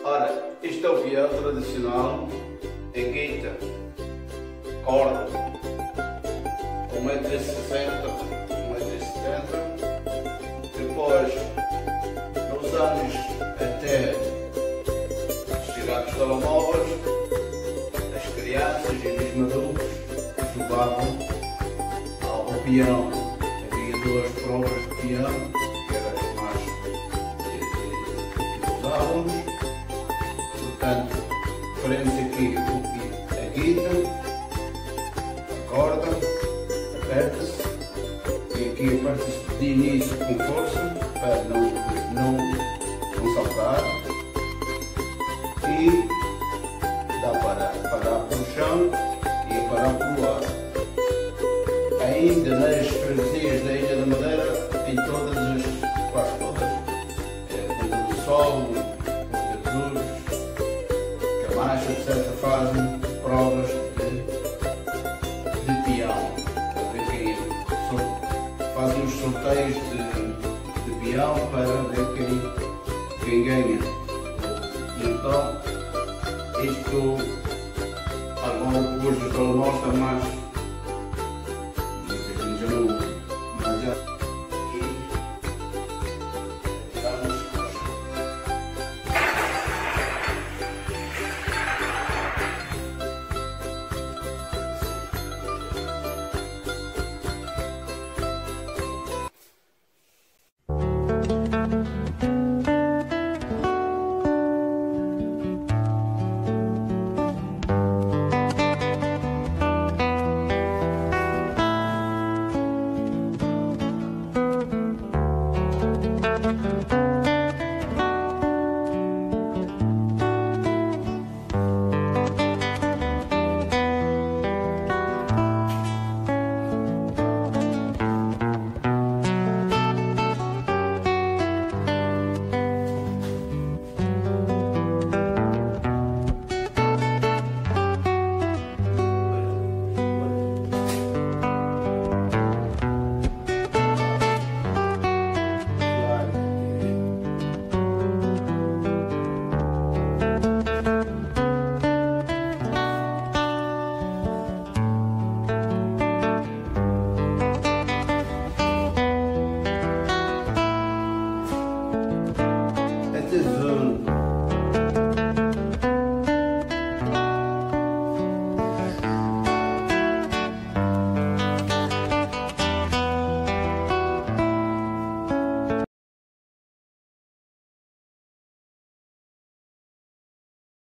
Ora, este é o peão tradicional em guita, corda, 1,60 m, 1,70 m. Depois, nos anos até chegar aos telemóveis, as crianças e mesmo adultos jogavam ao peão. Havia duas provas de peão, que eram as mais que usávamos. Portanto, faremos aqui a guita, a corda, aperta-se, e aqui aperta-se de início com força, para não saltar, e dá para parar pelo chão e parar pelo ar. Ainda nas freguesias da Ilha da Madeira, em todas quase todas, Ponta do Sol, Ponta Cruz, Camacho, etc., fazem provas de peão. Fazem os sorteios de peão para ver quem ganha. E então, isto agora depois dos telemóveis está mais. Muita gente já não usa, mas já. E tiramos. This is